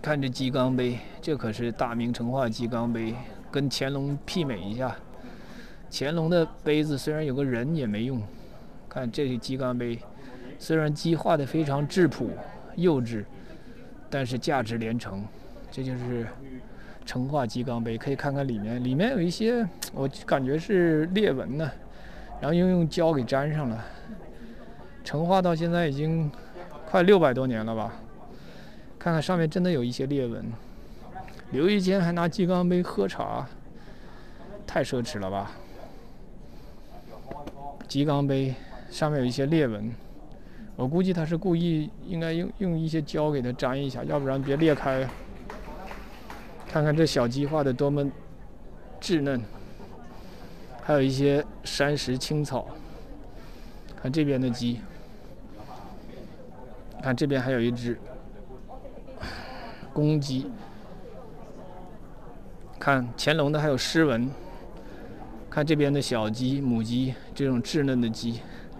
看这鸡缸杯，这可是大明成化鸡缸杯，跟乾隆媲美一下。乾隆的杯子虽然有个人也没用，看这个鸡缸杯，虽然鸡画的非常质朴幼稚，但是价值连城。这就是成化鸡缸杯，可以看看里面，里面有一些我感觉是裂纹呢，然后用胶给粘上了。成化到现在已经快600多年了吧？看看上面真的有一些裂纹。刘义坚还拿鸡缸杯喝茶，太奢侈了吧？鸡缸杯上面有一些裂纹，我估计他是故意应该用一些胶给它粘一下，要不然别裂开。看看这小鸡画的多么稚嫩，还有一些山石青草。看这边的鸡，看这边还有一只公鸡。看乾隆的还有诗文，看这边的小鸡、母鸡，这种稚嫩的鸡。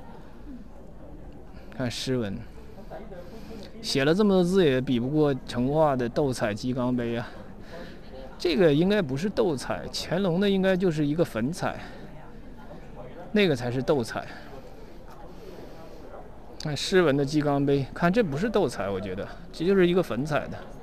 看诗文，写了这么多字也比不过成化的斗彩鸡缸杯啊。这个应该不是斗彩，乾隆的应该就是一个粉彩，那个才是斗彩。看诗文的鸡缸杯，看这不是斗彩，我觉得这就是一个粉彩的。